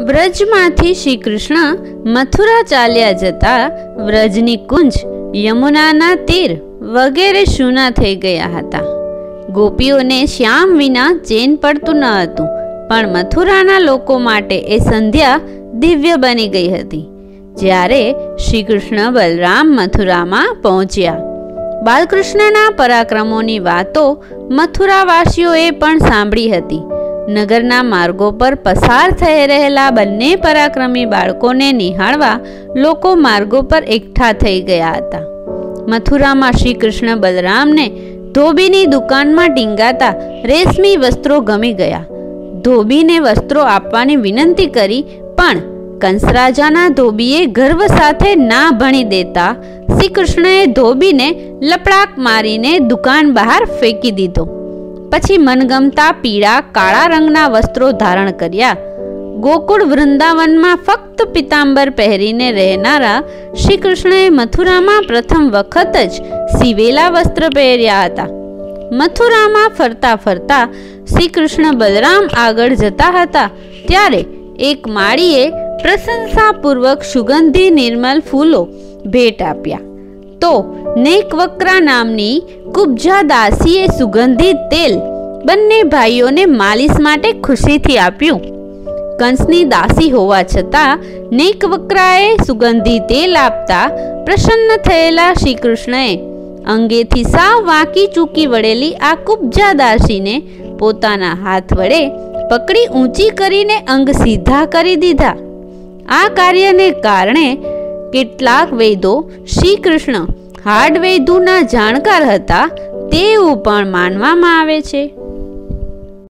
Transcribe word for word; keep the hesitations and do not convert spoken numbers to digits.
વ્રજમાંથી શ્રી કૃષ્ણ મથુરા ચાલ્યા જતા વ્રજની કુંજ, યમુનાના તીર વગેરે સૂના થઈ ગયા હતા. ગોપીઓને શ્યામ વિના ચેન પડતું ન હતું, પણ મથુરાના લોકો માટે એ સંધ્યા દિવ્ય બની ગઈ હતી. જ્યારે શ્રી કૃષ્ણ બલરામ મથુરામાં પહોંચ્યા, બાલકૃષ્ણના પરાક્રમોની વાતો મથુરાવાસીઓએ પણ સાંભળી હતી. નગરના માર્ગો પર પસાર થઈ રહેલા બંને પરાક્રમી બાળકોને નિહાળવા લોકો માર્ગો પર એકઠા થઈ ગયા હતા. મથુરામાં શ્રી કૃષ્ણ બલરામને ધોબીની દુકાનમાં ટીંગાતા રેશમી વસ્ત્રો ગમી ગયા. ધોબીને વસ્ત્રો આપવાની વિનંતી કરી, પણ કંસરાજાના ધોબીએ ગર્વ સાથે ના ભણી દેતા શ્રી કૃષ્ણએ ધોબીને લપડાક મારીને દુકાન બહાર ફેંકી દીધો. પછી મનગમતા પીળા કાળા રંગના વસ્ત્રો ધારણ કર્યા. ગોકુળ વૃંદાવનમાં ફક્ત પિતાંબર પહેરીને રહેનારા શ્રી કૃષ્ણએ મથુરામાં પ્રથમ વખત જ સીવેલા વસ્ત્ર પહેર્યા હતા. મથુરામાં ફરતા ફરતા શ્રી કૃષ્ણ બલરામ આગળ જતા હતા, ત્યારે એક માળીએ પ્રશંસાપૂર્વક સુગંધી નિર્મલ ફૂલો ભેટ આપ્યા. તો નેકવક્રા નામની કુબ્જા દાસીએ સુગંધિત તેલ બંને ભાઈઓને માલિશ માટે ખુશીથી આપ્યું. કંસની દાસી હોવા છતાં નેકવક્રાએ સુગંધી તેલ આપતા પ્રસન્ન થયેલા શ્રી કૃષ્ણએ અંગેથી સાવ વાંકી ચૂકી વળેલી આ કુબ્જા દાસીને પોતાના હાથ વડે પકડી ઊંચી કરીને અંગ સીધા કરી દીધા. આ કાર્યને કારણે કેટલાક વૈદો શ્રી કૃષ્ણ હાડ વૈદુના જાણકાર હતા તેવું પણ માનવામાં આવે છે.